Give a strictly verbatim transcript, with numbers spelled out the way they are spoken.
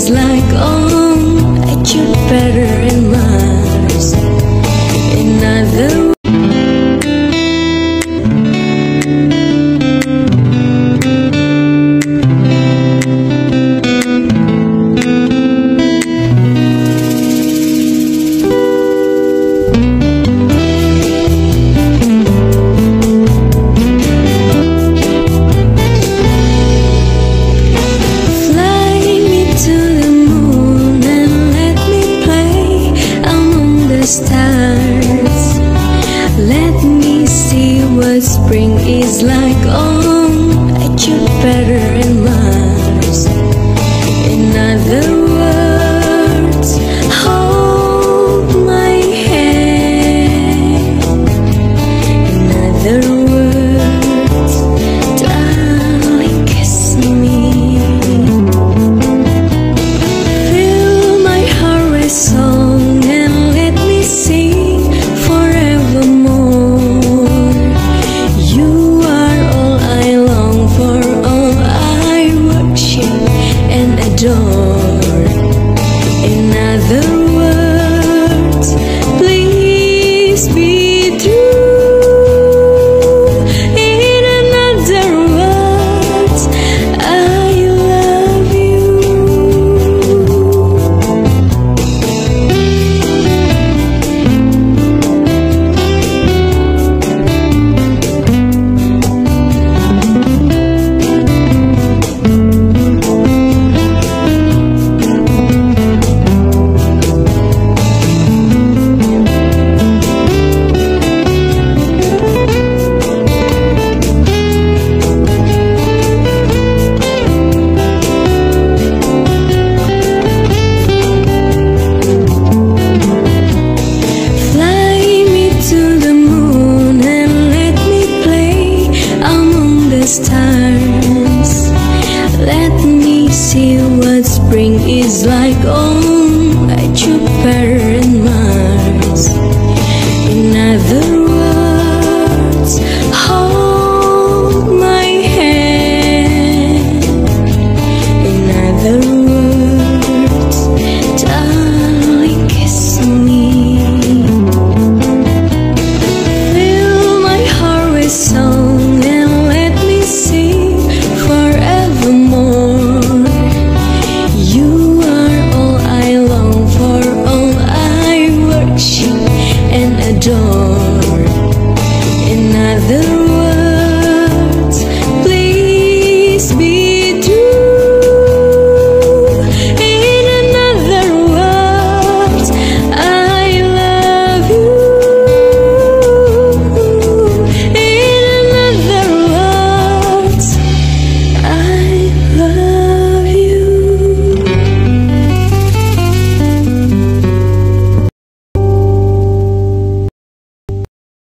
is like on a Jupiter and Mars. In other words, stars. Let me see what spring is like on a Jupiter and Mars. In other words, hold my hand. In other words, darling, kiss me. Fill my heart with song and sing forevermore. You are all I long for, all I worship and adore. In other words, please be true. In other words, I love you. Stars, let me see what spring is like on a Jupiter and Mars. In other words, hold my hand. In other words, darling, kiss me. Fill my heart with song and sing forevermore. You are all I long for, all I worship and adore. In other words,